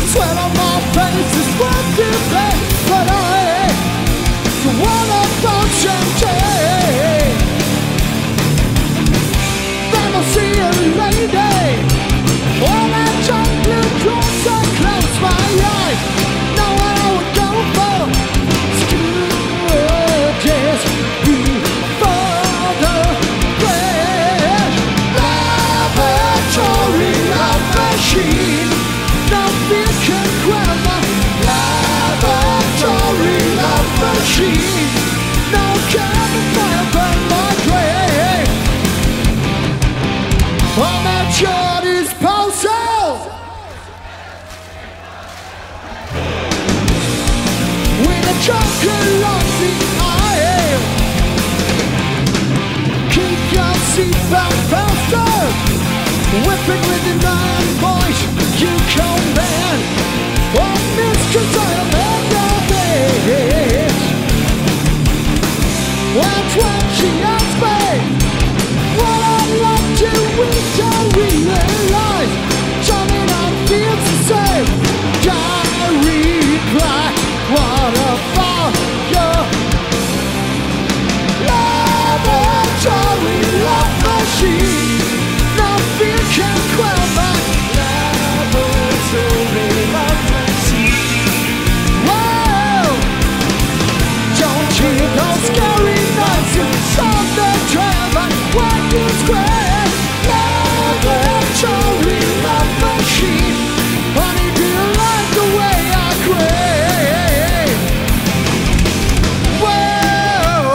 Sweat on my face is what you play, but I wanna function day. Then I'll see you lady. All that junk blue clothes, I close my eyes. Know what I would go for. Just before the crash. Lavatory love machine. No fear can grab my lavatory love machine. No campfire burn my grave. I'm at your disposal. With a chocolate on the aisle. Keep your seatbelt faster. Whipping with the nine voice, you command. Oh, mistress, I am in your bed. That's when she asked me what I'd like to eat, I realize something I feel to say. I reply, what about your lavatory love machine? No fear can quell my lavatory love machine. Whoa! Don't hear those scary nights inside the tram on Wacken Square. Lavatory love machine. Honey, do you like the way I crave? Whoa!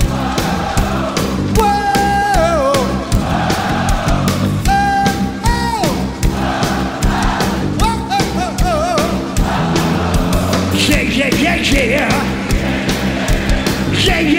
Whoa! Yeah, yeah, yeah, yeah. Yeah,